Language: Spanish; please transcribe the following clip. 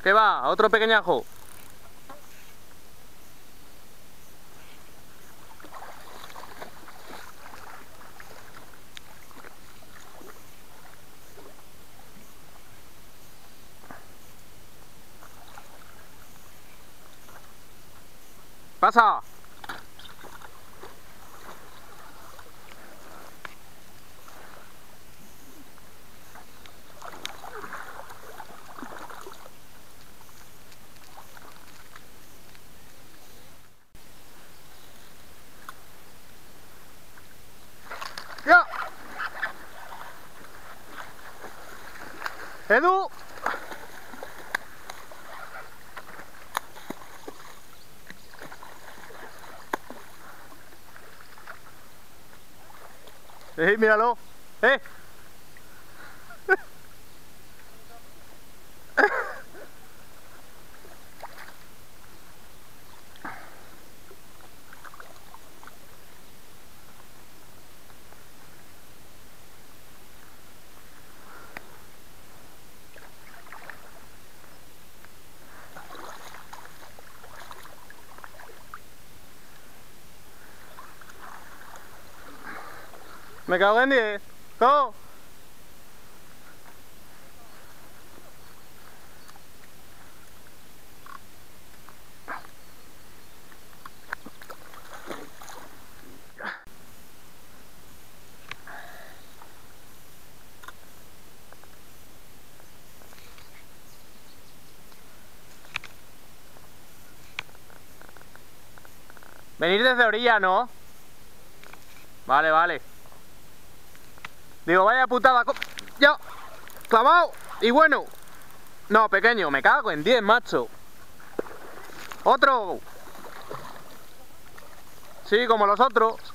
¿Qué va? Otro pequeñajo. Pasa. ¡Ya! ¡Edu! Míralo. Me cago en 10. ¡Go! Venir desde orilla, ¿no? Vale, vale. Digo, vaya putada. ¡Ya! ¡Clavado! Y bueno. No, pequeño, me cago en 10, macho. ¡Otro! Sí, como los otros.